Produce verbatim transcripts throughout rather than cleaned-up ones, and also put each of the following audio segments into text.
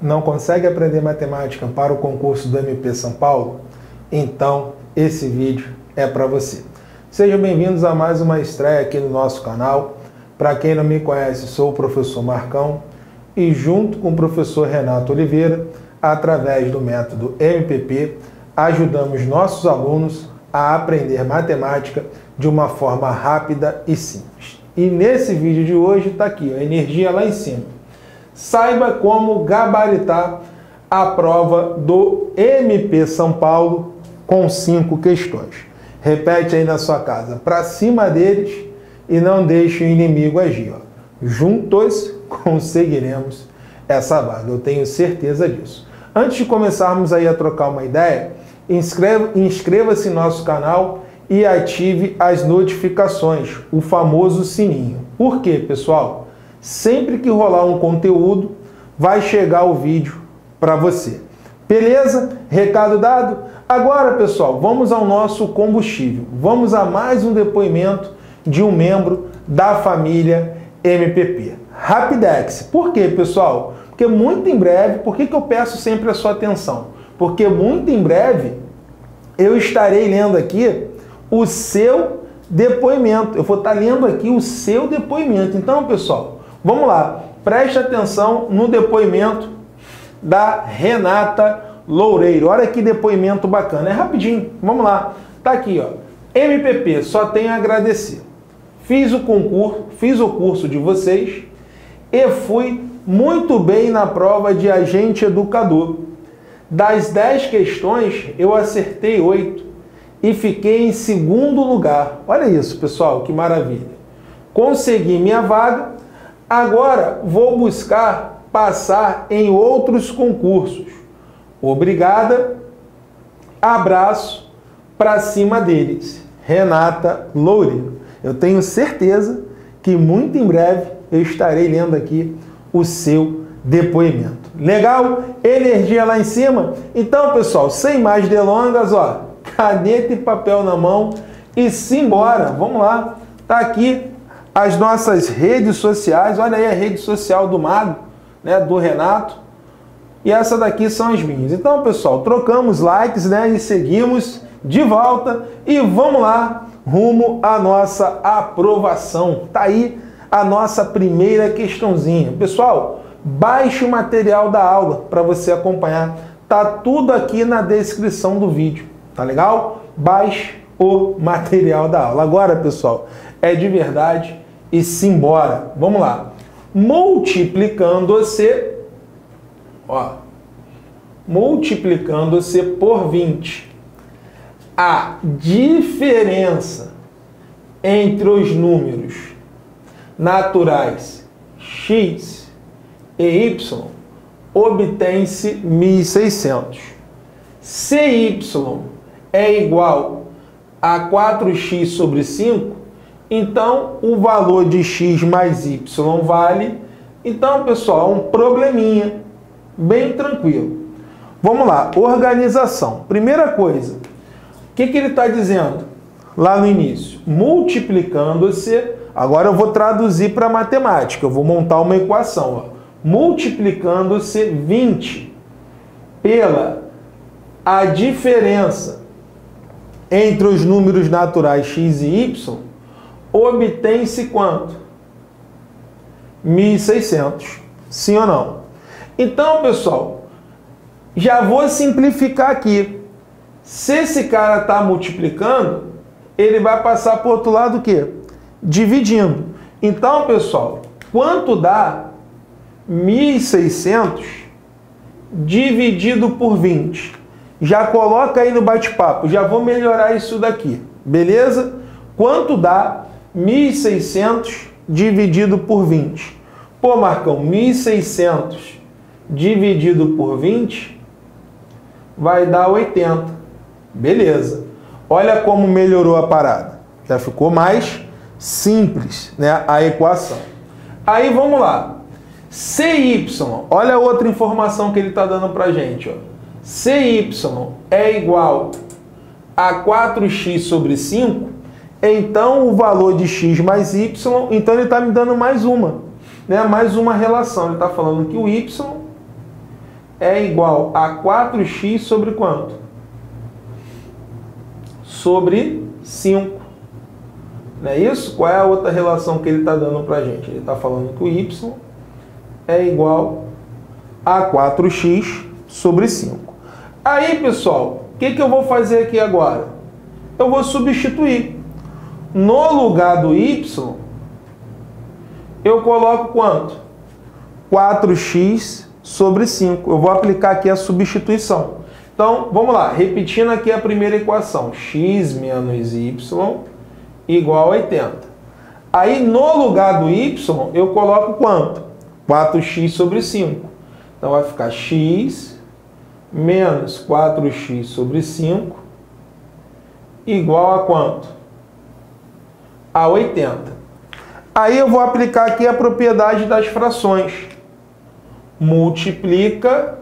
Não consegue aprender matemática para o concurso do M P São Paulo? Então, esse vídeo é para você. Sejam bem-vindos a mais uma estreia aqui no nosso canal. Para quem não me conhece, sou o professor Marcão e junto com o professor Renato Oliveira, através do método M P P, ajudamos nossos alunos a aprender matemática de uma forma rápida e simples. E nesse vídeo de hoje está aqui, a energia lá em cima. Saiba como gabaritar a prova do M P São Paulo com cinco questões. Repete aí na sua casa, para cima deles e não deixe o inimigo agir. Ó. Juntos conseguiremos essa vaga, eu tenho certeza disso. Antes de começarmos aí a trocar uma ideia, inscreva-se no nosso canal e ative as notificações, o famoso sininho. Por quê, pessoal? Sempre que rolar um conteúdo, vai chegar o vídeo para você. Beleza? Recado dado? Agora, pessoal, vamos ao nosso combustível. Vamos a mais um depoimento de um membro da família M P P. Rapidex. Por quê, pessoal? Porque muito em breve, por que que eu peço sempre a sua atenção? Porque muito em breve eu estarei lendo aqui o seu depoimento. Eu vou estar lendo aqui o seu depoimento. Então, pessoal, vamos lá. Preste atenção no depoimento da Renata Loureiro. Olha que depoimento bacana. É rapidinho. Vamos lá. Tá aqui, ó. M P P, só tenho a agradecer. Fiz o concurso, fiz o curso de vocês e fui muito bem na prova de agente educador. Das dez questões, eu acertei oito e fiquei em segundo lugar. Olha isso, pessoal, que maravilha. Consegui minha vaga, agora vou buscar passar em outros concursos. Obrigada, abraço para cima deles. Renata Loureiro. Eu tenho certeza que muito em breve eu estarei lendo aqui o seu depoimento. Legal? Energia lá em cima? Então, pessoal, sem mais delongas, ó, caneta e papel na mão e simbora. Vamos lá. Tá aqui as nossas redes sociais. Olha aí a rede social do Mago, né, do Renato. E essa daqui são as minhas. Então, pessoal, trocamos likes, né, e seguimos de volta e vamos lá rumo à nossa aprovação. Tá aí a nossa primeira questãozinha. Pessoal, baixe o material da aula para você acompanhar. Tá tudo aqui na descrição do vídeo. Tá legal? Baixe o material da aula. Agora, pessoal, é de verdade e simbora. Vamos lá. Multiplicando-se, ó, multiplicando-se por vinte, a diferença entre os números naturais x e y obtém-se mil e seiscentos. Se y é igual a quatro x sobre cinco, então o valor de x mais y vale. Então, pessoal, um probleminha bem tranquilo. Vamos lá, organização. Primeira coisa, o que que ele está dizendo lá no início? Multiplicando-se, agora eu vou traduzir para matemática, eu vou montar uma equação, ó. Multiplicando-se vinte pela a diferença entre os números naturais x e y, obtém-se quanto? mil e seiscentos. Sim ou não? Então, pessoal, já vou simplificar aqui. Se esse cara está multiplicando, ele vai passar para o outro lado o quê? Dividindo. Então, pessoal, quanto dá mil e seiscentos dividido por vinte? Já coloca aí no bate-papo, já vou melhorar isso daqui, beleza? Quanto dá mil e seiscentos dividido por vinte? Pô, Marcão, mil e seiscentos dividido por vinte vai dar oitenta. Beleza. Olha como melhorou a parada. Já ficou mais simples, né, a equação. Aí vamos lá. C Y, olha a outra informação que ele está dando para a gente. Ó. C Y é igual a quatro x sobre cinco, então o valor de x mais y, então ele está me dando mais uma, né? Mais uma relação. Ele está falando que o y é igual a quatro x sobre quanto? Sobre cinco. Não é isso? Qual é a outra relação que ele está dando para a gente? Ele está falando que o y é igual a quatro x sobre cinco. Aí, pessoal, o que, que eu vou fazer aqui agora? Eu vou substituir. No lugar do y, eu coloco quanto? quatro x sobre cinco. Eu vou aplicar aqui a substituição. Então, vamos lá. Repetindo aqui a primeira equação. X menos y igual a oitenta. Aí, no lugar do y, eu coloco quanto? quatro x sobre cinco. Então, vai ficar x menos quatro x sobre cinco igual a quanto? A oitenta. Aí, eu vou aplicar aqui a propriedade das frações. Multiplica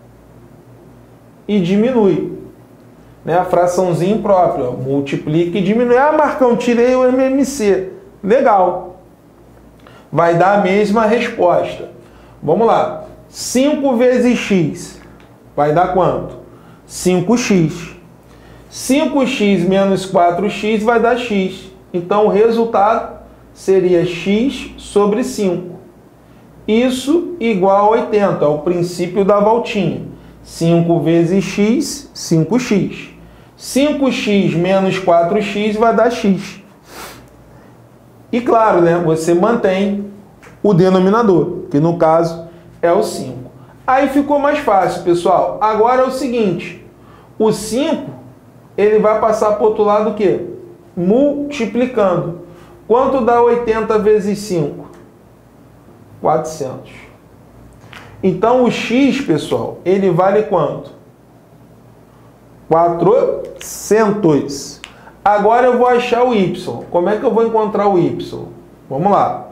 e diminui. Né? A fraçãozinha própria. Ó. Multiplica e diminui. Ah, Marcão, tirei o M M C. Legal. Vai dar a mesma resposta. Vamos lá. cinco vezes x vai dar quanto? cinco x. cinco x menos quatro x vai dar x. Então, o resultado seria x sobre cinco. Isso igual a oitenta, é o princípio da voltinha. cinco vezes x, cinco x. cinco x menos quatro x vai dar x. E claro, né, você mantém o denominador, que no caso é o cinco. Aí ficou mais fácil, pessoal. Agora é o seguinte, o cinco, ele vai passar para o outro lado o quê? Multiplicando. Quanto dá oitenta vezes cinco? quatrocentos. Então, o x, pessoal, ele vale quanto? quatrocentos. Agora eu vou achar o y. Como é que eu vou encontrar o y? Vamos lá.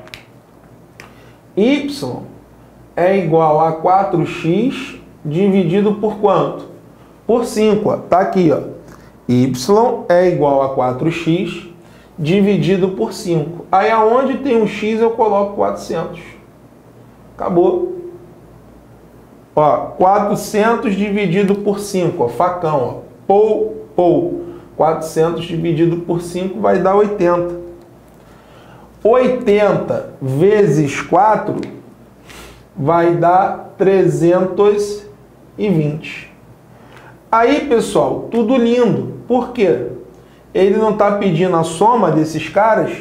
Y é igual a quatro x dividido por quanto? Por cinco. Ó. Tá aqui, ó. Y é igual a quatro x dividido por cinco. Aí, aonde tem um x, eu coloco quatrocentos. Acabou. Ó, quatrocentos dividido por cinco, ó, facão, ó, pou, pou. quatrocentos dividido por cinco vai dar oitenta. oitenta vezes quatro vai dar trezentos e vinte. Aí, pessoal, tudo lindo. Por quê? Ele não está pedindo a soma desses caras?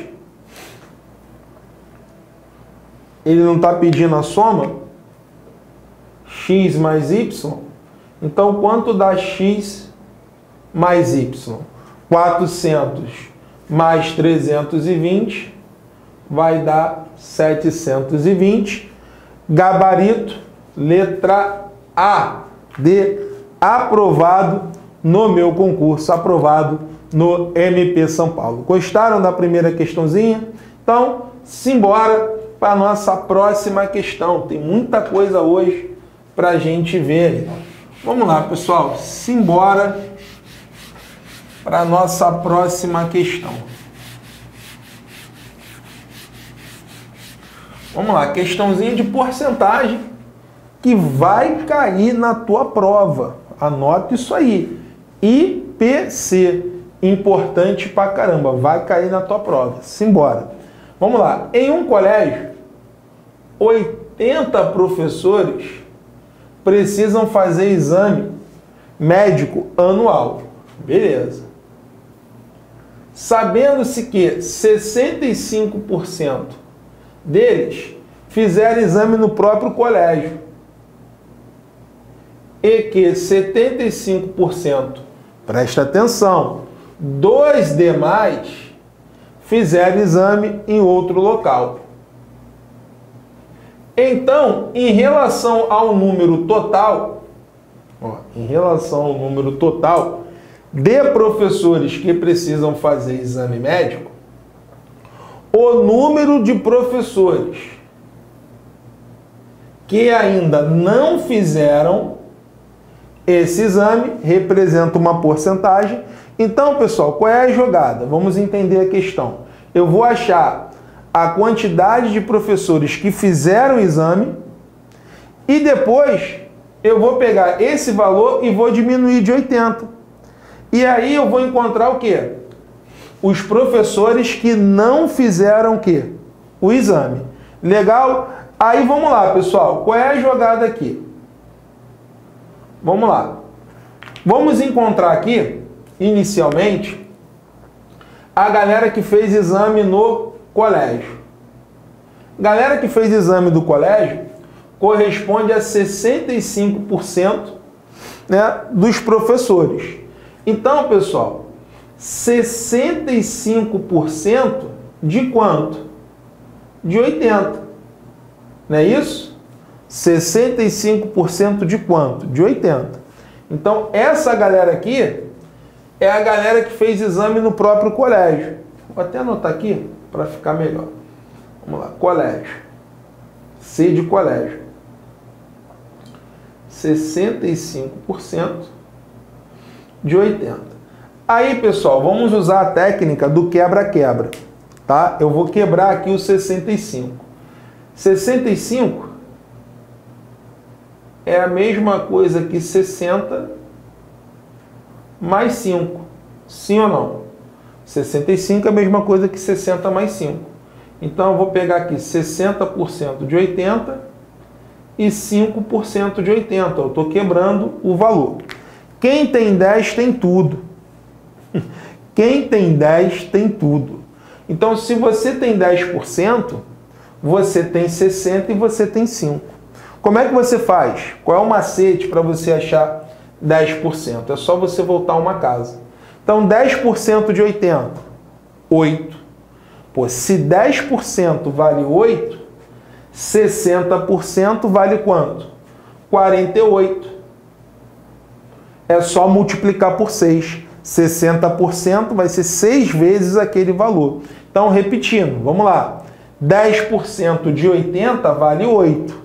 Ele não está pedindo a soma? X mais y? Então, quanto dá x mais y? quatrocentos mais trezentos e vinte vai dar setecentos e vinte. Gabarito, letra A de aprovado no meu concurso, aprovado no M P São Paulo. Gostaram da primeira questãozinha? Então, simbora para a nossa próxima questão. Tem muita coisa hoje para a gente ver. Vamos lá, pessoal. Simbora para a nossa próxima questão. Vamos lá. Questãozinha de porcentagem que vai cair na tua prova. Anota isso aí. I P C. Importante pra caramba. Vai cair na tua prova. Simbora. Vamos lá. Em um colégio, oitenta professores precisam fazer exame médico anual. Beleza. Sabendo-se que sessenta e cinco por cento deles fizeram exame no próprio colégio e que setenta e cinco por cento, presta atenção, dos demais fizeram exame em outro local. Então, em relação ao número total, ó, em relação ao número total de professores que precisam fazer exame médico, o número de professores que ainda não fizeram esse exame representa uma porcentagem. Então, pessoal, qual é a jogada? Vamos entender a questão. Eu vou achar a quantidade de professores que fizeram o exame e depois eu vou pegar esse valor e vou diminuir de oitenta. E aí eu vou encontrar o quê? Os professores que não fizeram o quê? O exame. Legal? Aí vamos lá, pessoal. Qual é a jogada aqui? Vamos lá. Vamos encontrar aqui, inicialmente, a galera que fez exame no colégio. Galera que fez exame do colégio corresponde a sessenta e cinco por cento, né, dos professores. Então, pessoal, sessenta e cinco por cento de quanto? De oitenta. Não é isso? sessenta e cinco por cento de quanto? De oitenta. Então, essa galera aqui é a galera que fez exame no próprio colégio. Vou até anotar aqui para ficar melhor. Vamos lá, colégio. C de colégio. sessenta e cinco por cento de oitenta. Aí, pessoal, vamos usar a técnica do quebra-quebra, tá? Eu vou quebrar aqui o sessenta e cinco. sessenta e cinco é a mesma coisa que sessenta mais cinco. Sim ou não? sessenta e cinco é a mesma coisa que sessenta mais cinco. Então, eu vou pegar aqui sessenta por cento de oitenta e cinco por cento de oitenta. Eu estou quebrando o valor. Quem tem dez tem tudo. Quem tem dez tem tudo. Então, se você tem dez por cento, você tem sessenta e você tem cinco. Como é que você faz? Qual é o macete para você achar dez por cento? É só você voltar uma casa. Então, dez por cento de oitenta, oito. Pô, se dez por cento vale oito, sessenta por cento vale quanto? quarenta e oito. É só multiplicar por seis. sessenta por cento vai ser seis vezes aquele valor. Então, repetindo, vamos lá. dez por cento de oitenta vale oito.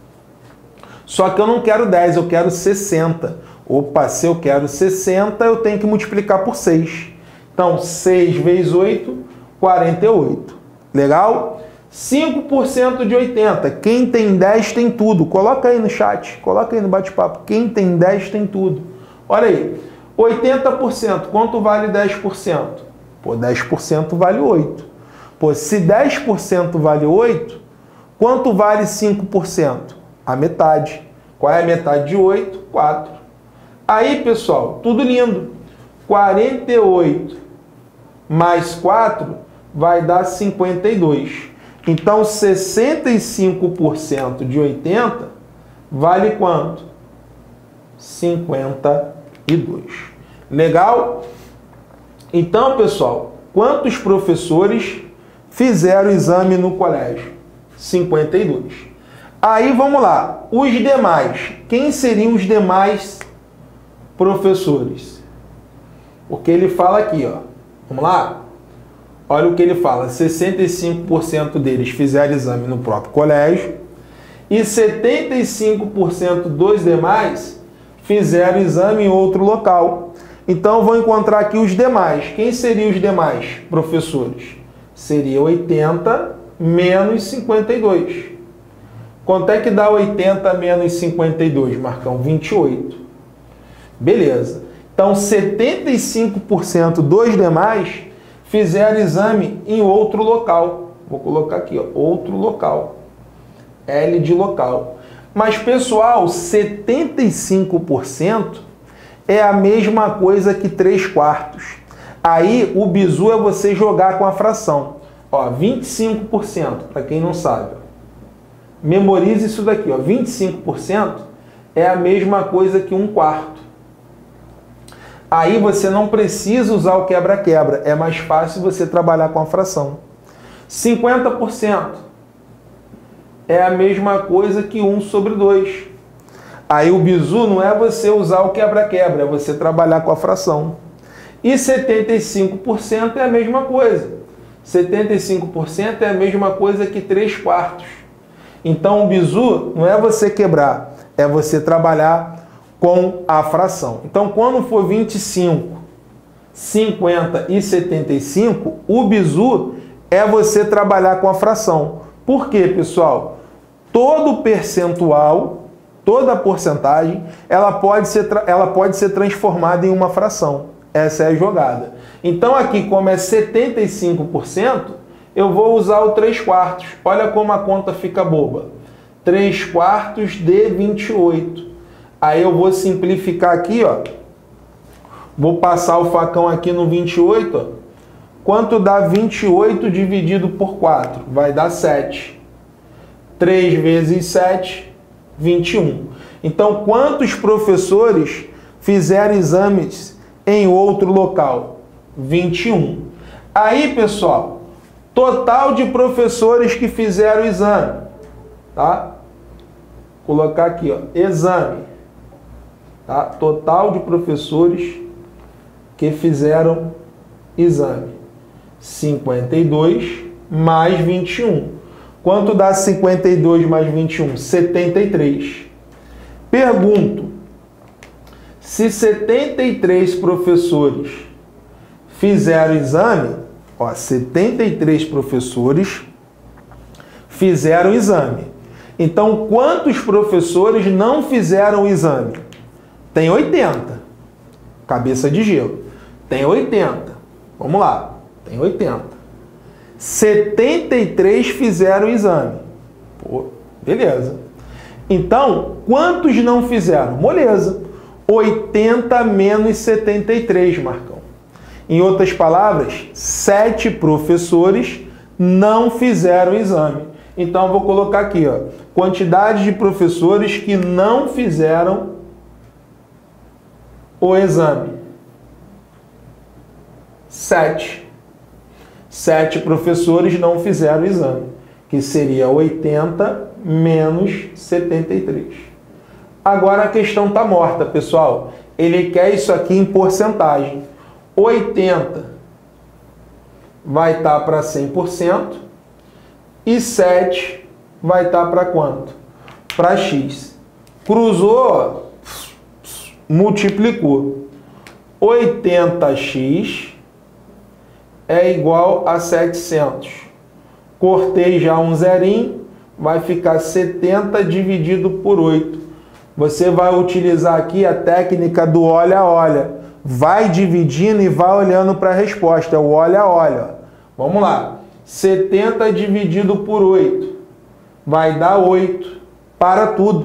Só que eu não quero dez, eu quero sessenta. Opa, se eu quero sessenta, eu tenho que multiplicar por seis. Então, seis vezes oito, quarenta e oito. Legal? cinco por cento de oitenta. Quem tem dez tem tudo. Coloca aí no chat, coloca aí no bate-papo. Quem tem dez tem tudo. Olha aí. oitenta por cento. Quanto vale dez por cento? Pô, dez por cento vale oito. Pô, se dez por cento vale oito, quanto vale cinco por cento? A metade. Qual é a metade de oito? quatro. Aí, pessoal, tudo lindo. quarenta e oito mais quatro vai dar cinquenta e dois. Então, sessenta e cinco por cento de oitenta vale quanto? cinquenta e dois. Legal? Então, pessoal, quantos professores fizeram o exame no colégio? cinquenta e dois. Aí, vamos lá. Os demais. Quem seriam os demais professores? Porque ele fala aqui, ó. Vamos lá? Olha o que ele fala. sessenta e cinco por cento deles fizeram exame no próprio colégio e setenta e cinco por cento dos demais fizeram exame em outro local. Então, eu vou encontrar aqui os demais. Quem seriam os demais professores? Seria oitenta menos cinquenta e dois. Quanto é que dá oitenta menos cinquenta e dois, Marcão? vinte e oito. Beleza. Então, setenta e cinco por cento dos demais fizeram exame em outro local. Vou colocar aqui, ó, outro local. L de local. Mas, pessoal, setenta e cinco por cento é a mesma coisa que três quartos. Aí, o bizu é você jogar com a fração. Ó, vinte e cinco por cento, para quem não sabe. Memorize isso daqui, ó. vinte e cinco por cento é a mesma coisa que um quarto. Aí você não precisa usar o quebra-quebra. É mais fácil você trabalhar com a fração. cinquenta por cento é a mesma coisa que um sobre dois. Aí o bizu não é você usar o quebra-quebra, é você trabalhar com a fração. E setenta e cinco por cento é a mesma coisa. setenta e cinco por cento é a mesma coisa que três quartos. Então o bizu não é você quebrar, é você trabalhar com a fração. Então, quando for vinte e cinco, cinquenta e setenta e cinco, o bizu é você trabalhar com a fração. Por quê, pessoal? Todo percentual toda porcentagem, ela pode ser, ela pode ser transformada em uma fração. Essa é a jogada. Então aqui, como é setenta e cinco por cento, eu vou usar o três quartos. Olha como a conta fica boba. três quartos de vinte e oito. Aí eu vou simplificar aqui, ó. Vou passar o facão aqui no vinte e oito, ó. Quanto dá vinte e oito dividido por quatro? Vai dar sete. três vezes sete, vinte e um. Então, quantos professores fizeram exames em outro local? vinte e um. Aí, pessoal, total de professores que fizeram o exame, tá? Vou colocar aqui, ó, exame, tá? Total de professores que fizeram exame. cinquenta e dois mais vinte e um. Quanto dá cinquenta e dois mais vinte e um? setenta e três. Pergunto, se setenta e três professores fizeram exame, ó, setenta e três professores fizeram exame. Então, quantos professores não fizeram o exame? Tem oitenta. Cabeça de gelo. Tem oitenta. Vamos lá. Tem oitenta. setenta e três fizeram o exame. Pô, beleza. Então, quantos não fizeram? Moleza. oitenta menos setenta e três, Marcão. Em outras palavras, sete professores não fizeram o exame. Então, eu vou colocar aqui, ó, quantidade de professores que não fizeram o exame. sete. Sete professores não fizeram o exame, que seria oitenta menos setenta e três. Agora a questão está morta, pessoal. Ele quer isso aqui em porcentagem. oitenta vai estar para cem por cento e sete vai estar para quanto? Para x. Cruzou, multiplicou. oitenta x é igual a setecentos. Cortei já um zerinho, vai ficar setenta dividido por oito. Você vai utilizar aqui a técnica do olha-olha. Vai dividindo e vai olhando para a resposta. É o olha-olha. Vamos lá. setenta dividido por oito vai dar oito. Para tudo.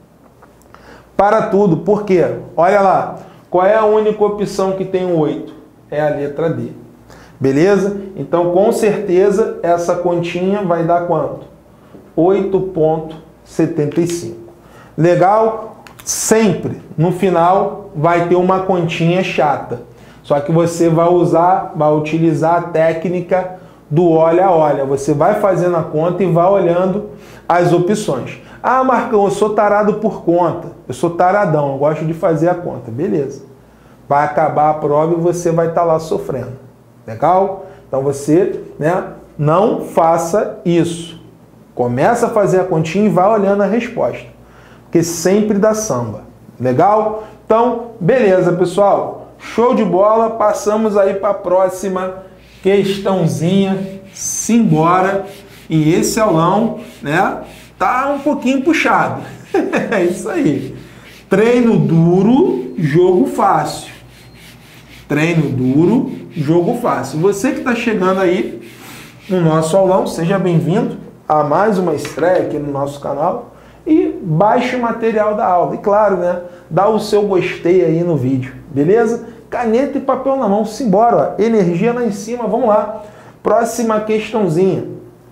Para tudo. Por quê? Olha lá. Qual é a única opção que tem o oito? É a letra D. Beleza? Então, com certeza, essa continha vai dar quanto? oito vírgula setenta e cinco. Legal? Sempre, no final, vai ter uma continha chata. Só que você vai usar, vai utilizar a técnica do olha-olha. Você vai fazendo a conta e vai olhando as opções. Ah, Marcão, eu sou tarado por conta. Eu sou taradão, eu gosto de fazer a conta. Beleza. Vai acabar a prova e você vai estar lá sofrendo. Legal? Então você, né, não faça isso. Começa a fazer a continha e vai olhando a resposta. Porque sempre dá samba. Legal? Então, beleza, pessoal. Show de bola. Passamos aí para a próxima questãozinha. Simbora. E esse aulão, né, tá um pouquinho puxado. É isso aí. Treino duro, jogo fácil. Treino duro, jogo fácil. Você que está chegando aí no nosso aulão, seja bem-vindo a mais uma estreia aqui no nosso canal e baixe o material da aula. E claro, né, dá o seu gostei aí no vídeo, beleza? Caneta e papel na mão, simbora, ó. Energia lá em cima, vamos lá. Próxima questãozinha.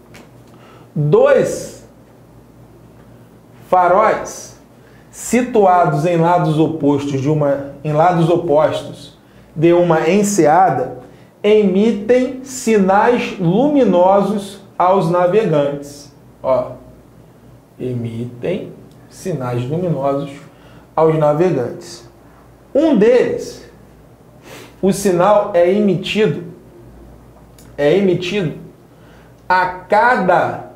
Dois faróis situados em lados opostos de uma em lados opostos de uma enseada emitem sinais luminosos aos navegantes. Ó, emitem sinais luminosos aos navegantes. Um deles, o sinal é emitido, é emitido a cada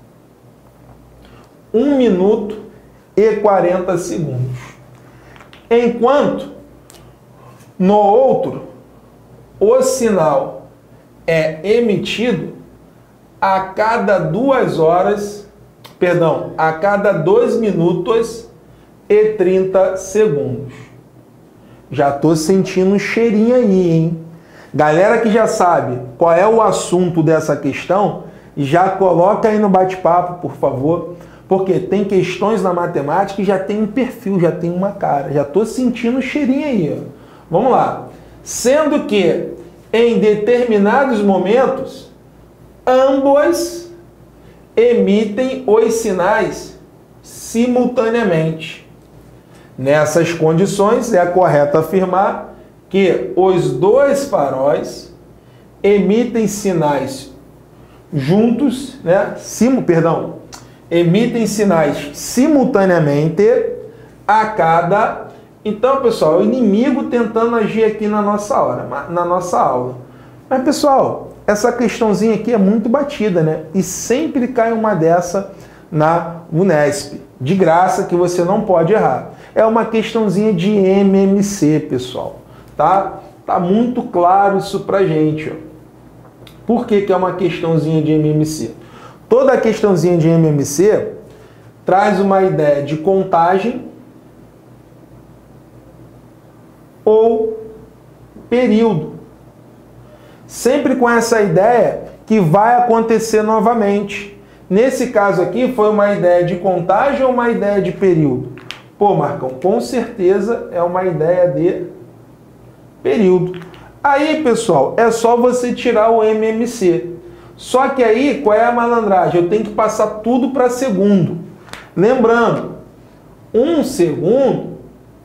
um minuto e quarenta segundos. Enquanto no outro, o sinal é emitido a cada duas horas, perdão, a cada dois minutos e trinta segundos. Já tô sentindo um cheirinho aí, hein? Galera que já sabe qual é o assunto dessa questão, já coloca aí no bate-papo, por favor, porque tem questões na matemática que já tem um perfil, já tem uma cara. Já tô sentindo um cheirinho aí, ó. Vamos lá. Sendo que em determinados momentos, ambos emitem os sinais simultaneamente. Nessas condições, é correto afirmar que os dois faróis emitem sinais juntos, né? Sim, perdão, emitem sinais simultaneamente a cada... Então, pessoal, o inimigo tentando agir aqui na nossa hora, na nossa aula. Mas, pessoal, essa questãozinha aqui é muito batida, né? E sempre cai uma dessa na Unesp. De graça, que você não pode errar. É uma questãozinha de M M C, pessoal. Tá? Tá muito claro isso pra gente, ó. Por que que é uma questãozinha de M M C? Toda questãozinha de M M C traz uma ideia de contagem ou período. Sempre com essa ideia que vai acontecer novamente. Nesse caso aqui, foi uma ideia de contagem ou uma ideia de período? Pô, Marcão, com certeza é uma ideia de período. Aí, pessoal, é só você tirar o M M C. Só que aí, qual é a malandragem? Eu tenho que passar tudo para segundo. Lembrando, um segundo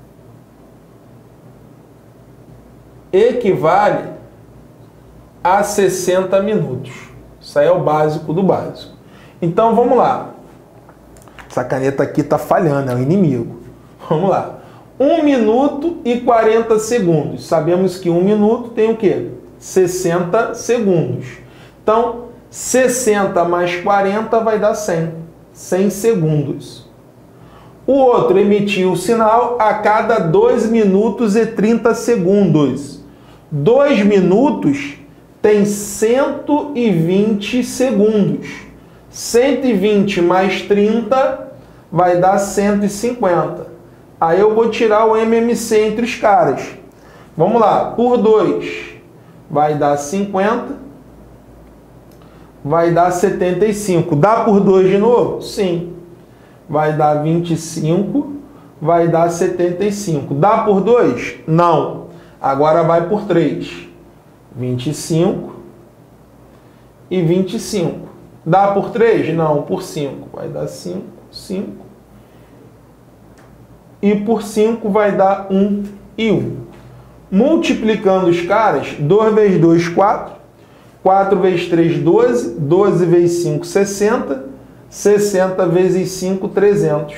equivale a sessenta minutos. Isso aí é o básico do básico. Então, vamos lá. Essa caneta aqui está falhando, é o inimigo. Vamos lá. um minuto e quarenta segundos. Sabemos que um minuto tem o quê? sessenta segundos. Então, sessenta mais quarenta vai dar cem. cem segundos. O outro emitiu o sinal a cada dois minutos e trinta segundos. dois minutos tem cento e vinte segundos. cento e vinte mais trinta vai dar cento e cinquenta. Aí eu vou tirar o M M C entre os caras. Vamos lá, por dois vai dar cinquenta, vai dar setenta e cinco. Dá por dois de novo? Sim. Vai dar vinte e cinco, vai dar setenta e cinco. Dá por dois? Não. Agora vai por três. vinte e cinco e vinte e cinco. Dá por três? Não, por cinco. Vai dar cinco, cinco. E por cinco vai dar um e um. Multiplicando os caras, dois vezes dois, quatro. quatro vezes três, doze. doze vezes cinco, sessenta. sessenta vezes cinco, trezentos.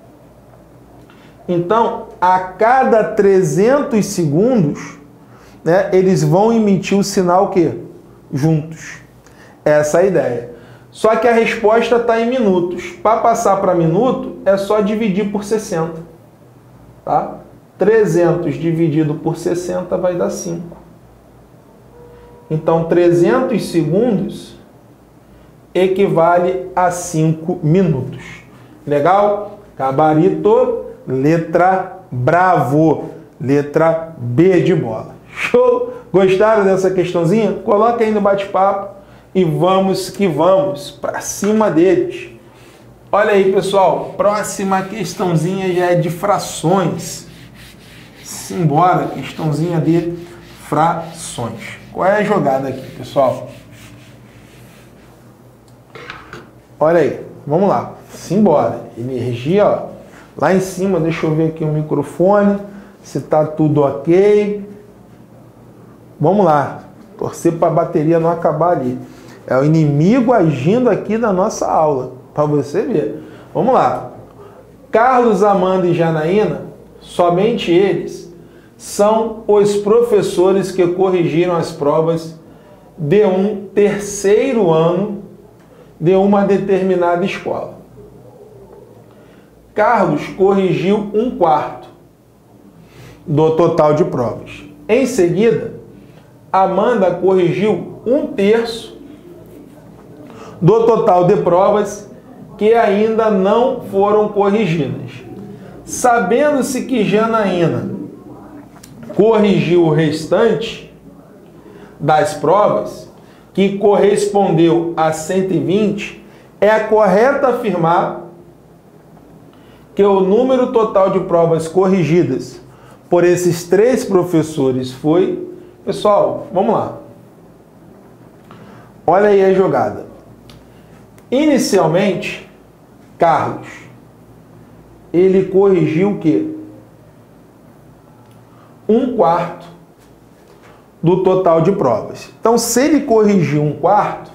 Então, a cada trezentos segundos, né, eles vão emitir o sinal o quê? Juntos. Essa é a ideia. Só que a resposta está em minutos. Para passar para minuto, é só dividir por sessenta. Tá? trezentos dividido por sessenta vai dar cinco. Então, trezentos segundos equivale a cinco minutos. Legal? Gabarito, letra bravo. Letra B de bola. Show? Gostaram dessa questãozinha? Coloca aí no bate-papo. E vamos que vamos, para cima deles. Olha aí, pessoal, próxima questãozinha já é de frações. Simbora, questãozinha de frações. Qual é a jogada aqui, pessoal? Olha aí, vamos lá. Simbora. Energia, ó, lá em cima, deixa eu ver aqui o microfone, se tá tudo ok. Vamos lá. Torcer para a bateria não acabar ali. É o inimigo agindo aqui na nossa aula, para você ver. Vamos lá. Carlos, Amanda e Janaína, somente eles, são os professores que corrigiram as provas de um terceiro ano de uma determinada escola. Carlos corrigiu um quarto do total de provas. Em seguida, Amanda corrigiu um terço do total de provas que ainda não foram corrigidas. Sabendo-se que Janaína corrigiu o restante das provas, que correspondeu a cento e vinte, é correto afirmar que o número total de provas corrigidas por esses três professores foi... Pessoal, vamos lá. Olha aí a jogada. Inicialmente, Carlos, ele corrigiu o quê? Um quarto do total de provas. Então, se ele corrigiu um quarto,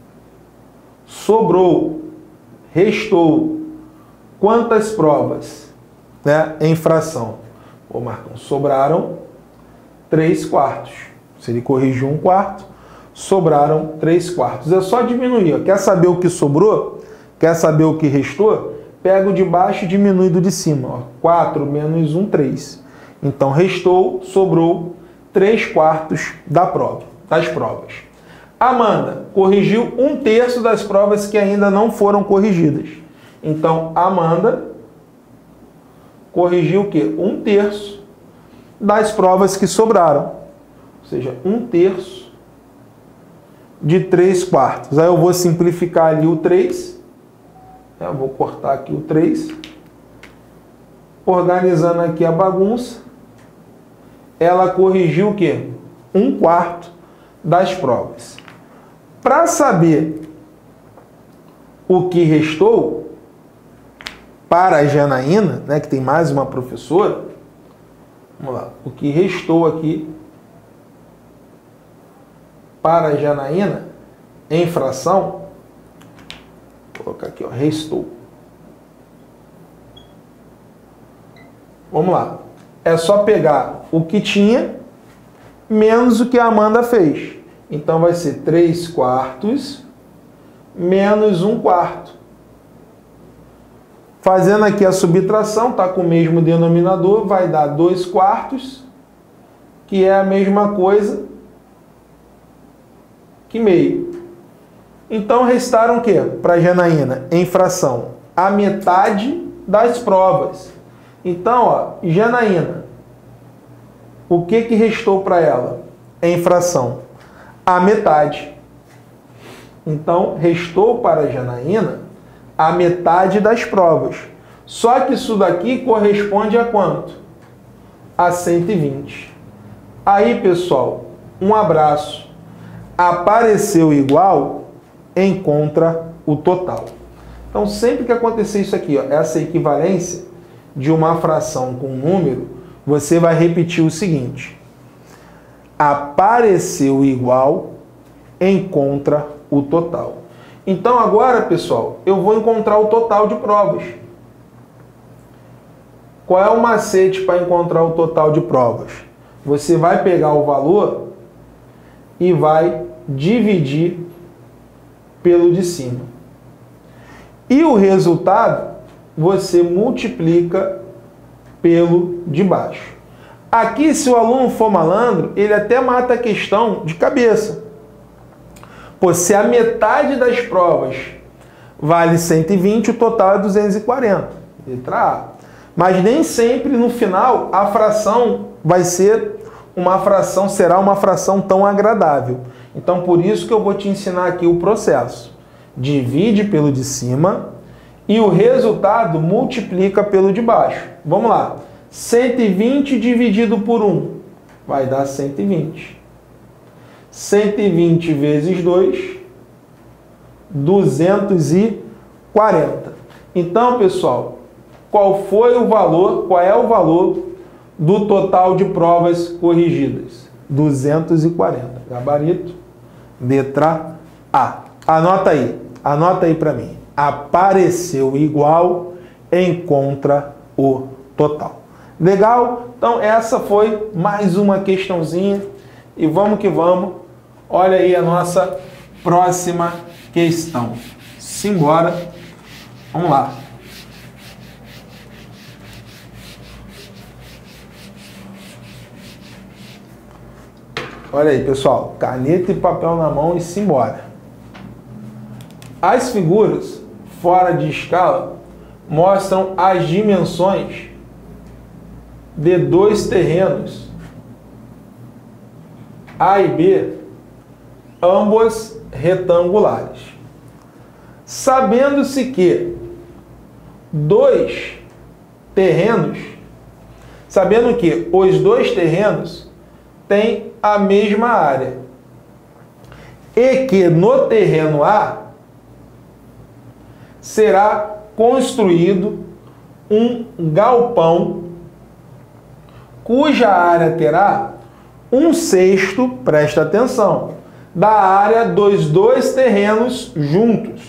sobrou, restou quantas provas, né, em fração? Ô, Marcão, sobraram três quartos. Se ele corrigiu um quarto, sobraram três quartos. É só diminuir. Ó. Quer saber o que sobrou? Quer saber o que restou? Pega o de baixo e diminui do de cima. Ó. quatro menos um, três. Então, restou, sobrou três quartos da prova, das provas. Amanda corrigiu um terço das provas que ainda não foram corrigidas. Então, Amanda corrigiu o quê? Um terço das provas que sobraram. Ou seja, um terço de três quartos. Aí eu vou simplificar ali o três. Eu vou cortar aqui o três. Organizando aqui a bagunça. Ela corrigiu o quê? Um quarto das provas. Para saber o que restou para a Janaína, né, que tem mais uma professora, vamos lá, o que restou aqui para a Janaína em fração, vou colocar aqui, ó, restou. Vamos lá. É só pegar o que tinha menos o que a Amanda fez. Então vai ser três quartos menos um quarto. Fazendo aqui a subtração, tá com o mesmo denominador, vai dar dois quartos, que é a mesma coisa que meio. Então restaram o quê? Para a Janaína, em fração, a metade das provas. Então, ó, Janaína, o que que restou para ela? Em fração, a metade. Então, restou para a Janaína a metade das provas. Só que isso daqui corresponde a quanto? A cento e vinte. Aí, pessoal, um abraço. Apareceu igual, encontra o total. Então, sempre que acontecer isso aqui, ó, essa equivalência de uma fração com um número, você vai repetir o seguinte: apareceu igual, encontra o total. Então agora, pessoal, eu vou encontrar o total de provas. Qual é o macete para encontrar o total de provas? Você vai pegar o valor e vai dividir pelo de cima. E o resultado você multiplica pelo de baixo. Aqui, se o aluno for malandro, ele até mata a questão de cabeça. Pô, se a metade das provas vale cento e vinte, o total é duzentos e quarenta. Letra A. Mas nem sempre, no final, a fração vai ser uma fração, será uma fração tão agradável. Então, por isso que eu vou te ensinar aqui o processo. Divide pelo de cima e o resultado multiplica pelo de baixo. Vamos lá. cento e vinte dividido por um vai dar cento e vinte. cento e vinte vezes dois, duzentos e quarenta. Então, pessoal, qual foi o valor, qual é o valor do total de provas corrigidas? duzentos e quarenta. Gabarito, letra A. Anota aí, anota aí para mim. Apareceu igual, encontra o total. Legal? Então essa foi mais uma questãozinha e vamos que vamos. Olha aí a nossa próxima questão. Simbora. Vamos lá. Olha aí, pessoal. Caneta e papel na mão e simbora. As figuras fora de escala mostram as dimensões de dois terrenos A e B, ambos retangulares. Sabendo-se que dois terrenos, sabendo que os dois terrenos têm a mesma área e que no terreno A será construído um galpão cuja área terá um sexto, presta atenção, da área dos dois terrenos juntos.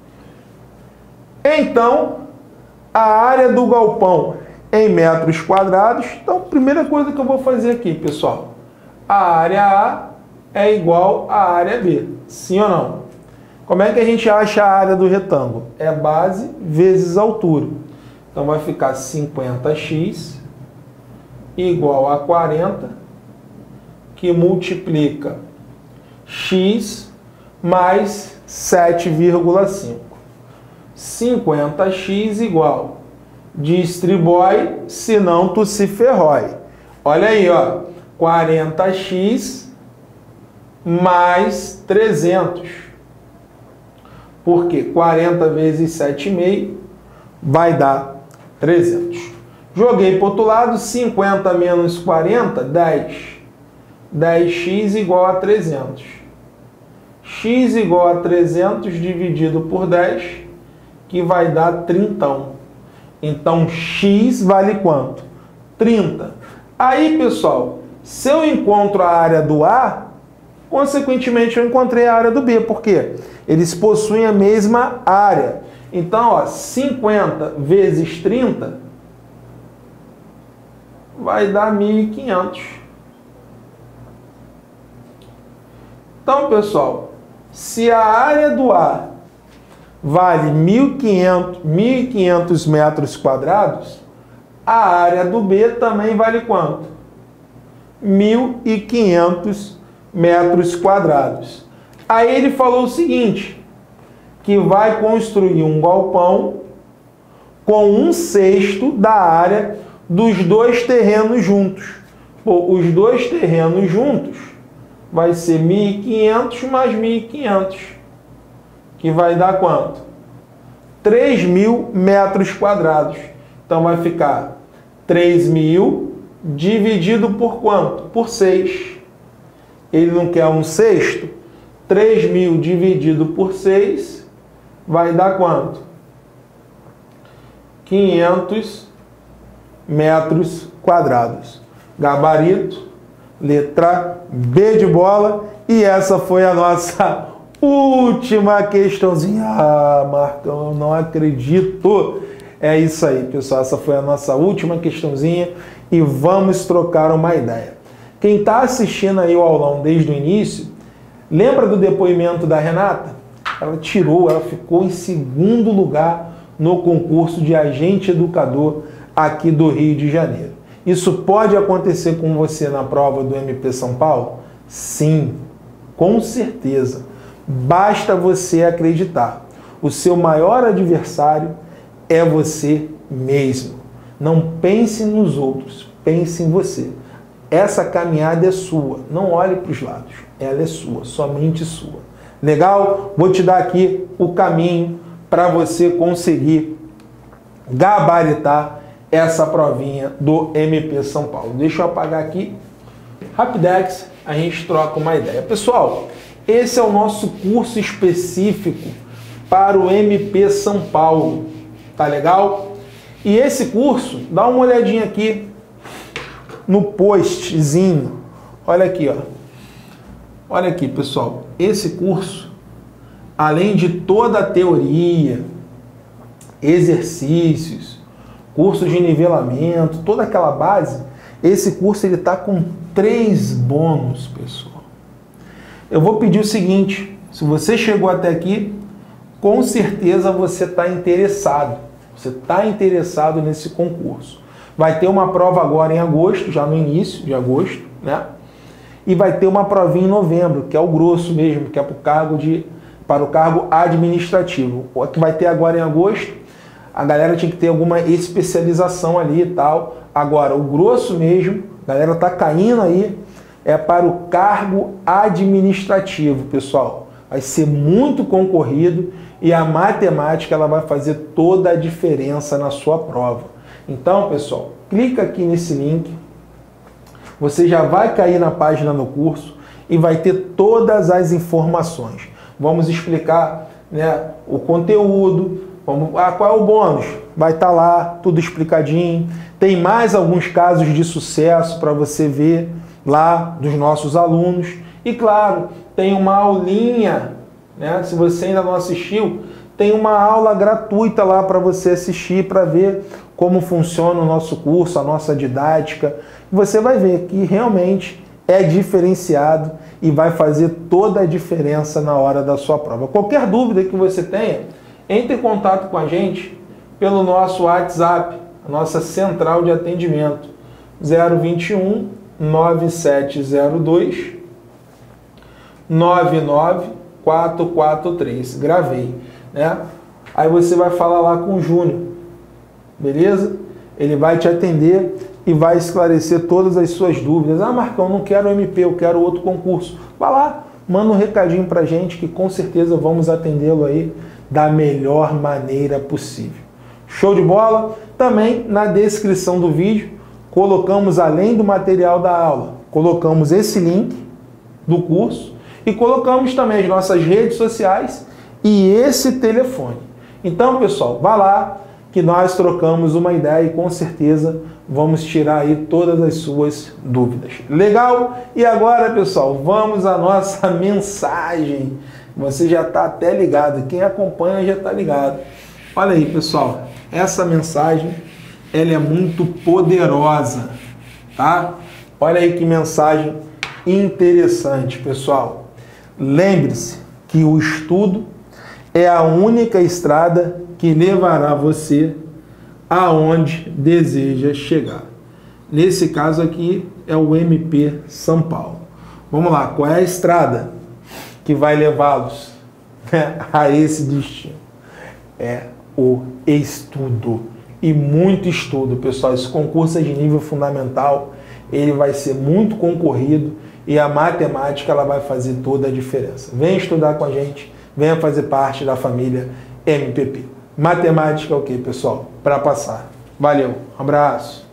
Então, a área do galpão em metros quadrados. Então, primeira coisa que eu vou fazer aqui, pessoal, a área A é igual à área B, sim ou não? Como é que a gente acha a área do retângulo? É base vezes altura. Então, vai ficar cinquenta x igual a quarenta, que multiplica x mais sete vírgula cinco. cinquenta x igual, distribui, senão tu se ferrói. Olha aí, ó, quarenta x mais trezentos. Porque quarenta vezes sete vírgula cinco vai dar trezentos. Joguei para o outro lado, cinquenta menos quarenta, dez. dez x igual a trezentos. X igual a trezentos dividido por dez, que vai dar trinta. Então, x vale quanto? trinta. Aí, pessoal, se eu encontro a área do A, consequentemente eu encontrei a área do B. Por quê? Eles possuem a mesma área. Então, ó, cinquenta vezes trinta vai dar mil e quinhentos. Então, pessoal, se a área do A vale mil e quinhentos metros quadrados, a área do B também vale quanto? mil e quinhentos metros quadrados. Aí ele falou o seguinte, que vai construir um galpão com um sexto da área dos dois terrenos juntos. Pô, os dois terrenos juntos vai ser mil e quinhentos mais mil e quinhentos, que vai dar quanto? três mil metros quadrados. Então vai ficar três mil dividido por quanto? Por seis. Ele não quer um sexto? três mil dividido por seis vai dar quanto? quinhentos metros quadrados. Gabarito, letra B de bola. E essa foi a nossa última questãozinha. Ah, Marcão, eu não acredito. É isso aí, pessoal. Essa foi a nossa última questãozinha. E vamos trocar uma ideia. Quem está assistindo aí o aulão desde o início, lembra do depoimento da Renata? Ela tirou, ela ficou em segundo lugar no concurso de agente educador aqui do Rio de Janeiro. Isso pode acontecer com você na prova do M P São Paulo? Sim, com certeza. Basta você acreditar. O seu maior adversário é você mesmo. Não pense nos outros, pense em você. Essa caminhada é sua. Não olhe para os lados. Ela é sua, somente sua. Legal? Vou te dar aqui o caminho para você conseguir gabaritar essa provinha do M P São Paulo. Deixa eu apagar aqui. Rapidex, a gente troca uma ideia. Pessoal, esse é o nosso curso específico para o M P São Paulo. Tá legal? E esse curso, dá uma olhadinha aqui no postzinho. Olha aqui, ó. Olha aqui, pessoal. Esse curso, além de toda a teoria, exercícios, curso de nivelamento, toda aquela base, esse curso ele tá com três bônus, pessoal. Eu vou pedir o seguinte, se você chegou até aqui, com certeza você está interessado. Você está interessado nesse concurso. Vai ter uma prova agora em agosto, já no início de agosto, né? E vai ter uma provinha em novembro, que é o grosso mesmo, que é para o cargo, de, para o cargo administrativo. O que vai ter agora em agosto, a galera tinha que ter alguma especialização ali e tal. Agora, o grosso mesmo, a galera tá caindo aí, é para o cargo administrativo, pessoal. Vai ser muito concorrido e a matemática ela vai fazer toda a diferença na sua prova. Então, pessoal, clica aqui nesse link, você já vai cair na página do curso e vai ter todas as informações. Vamos explicar, né, o conteúdo, vamos, ah, qual é o bônus? Vai estar lá, tudo explicadinho. Tem mais alguns casos de sucesso para você ver lá dos nossos alunos. E claro, tem uma aulinha, né? Se você ainda não assistiu, tem uma aula gratuita lá para você assistir, para ver como funciona o nosso curso, a nossa didática. Você vai ver que realmente é diferenciado e vai fazer toda a diferença na hora da sua prova. Qualquer dúvida que você tenha, entre em contato com a gente pelo nosso WhatsApp, a nossa central de atendimento, zero vinte e um, nove sete zero dois, nove nove quatro quatro três. Gravei, né? Aí você vai falar lá com o Júnior, beleza? Ele vai te atender e vai esclarecer todas as suas dúvidas. Ah, Marcão, não quero M P, eu quero outro concurso. Vai lá, manda um recadinho pra gente que com certeza vamos atendê-lo aí da melhor maneira possível. Show de bola? Também na descrição do vídeo colocamos, além do material da aula, colocamos esse link do curso e colocamos também as nossas redes sociais e esse telefone. Então, pessoal, vá lá que nós trocamos uma ideia e com certeza vamos tirar aí todas as suas dúvidas. Legal? E agora, pessoal, vamos à nossa mensagem. Você já está até ligado, quem acompanha já está ligado. Olha aí, pessoal, essa mensagem ela é muito poderosa, tá? Olha aí que mensagem interessante, pessoal. Lembre-se que o estudo é a única estrada que levará você aonde deseja chegar. Nesse caso aqui é o M P São Paulo. Vamos lá, qual é a estrada que vai levá-los a esse destino? É o estudo. E muito estudo, pessoal. Esse concurso é de nível fundamental, ele vai ser muito concorrido e a matemática ela vai fazer toda a diferença. Venha estudar com a gente, venha fazer parte da família M P P. Matemática é o que, pessoal? Para passar. Valeu, um abraço.